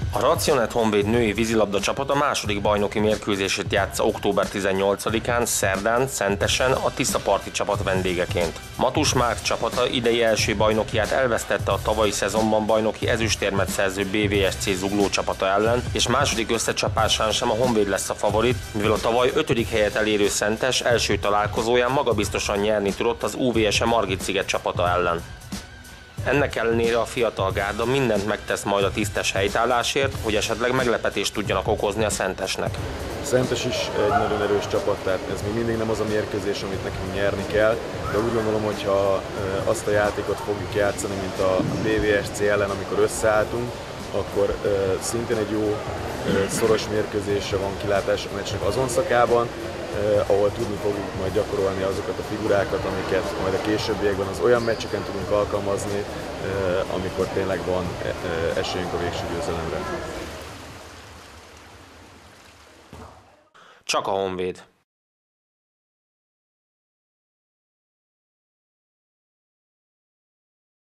A Racionet Honvéd női vízilabda csapata második bajnoki mérkőzését játsza október 18-án, szerdán, Szentesen a Tiszaparti csapat vendégeként. Matus Márk csapata idei első bajnokiát elvesztette a tavalyi szezonban bajnoki ezüstérmet szerző BVSC Zugló csapata ellen, és második összecsapásán sem a Honvéd lesz a favorit, mivel a tavaly 5. helyet elérő Szentes első találkozóján magabiztosan nyerni tudott az UVSE Margit-sziget csapata ellen. Ennek ellenére a fiatal gárda mindent megtesz majd a tisztes helytállásért, hogy esetleg meglepetést tudjanak okozni a Szentesnek. Szentes is egy nagyon erős csapat, tehát ez még mindig nem az a mérkőzés, amit nekünk nyerni kell, de úgy gondolom, hogy ha azt a játékot fogjuk játszani, mint a BVSC ellen, amikor összeálltunk, akkor szintén egy jó szoros mérkőzésre van kilátás a meccsnek azon szakában, ahol tudni fogjuk majd gyakorolni azokat a figurákat, amiket majd a későbbiekben az olyan meccseken tudunk alkalmazni, amikor tényleg van esélyünk a végső győzelemre. Csak a Honvéd.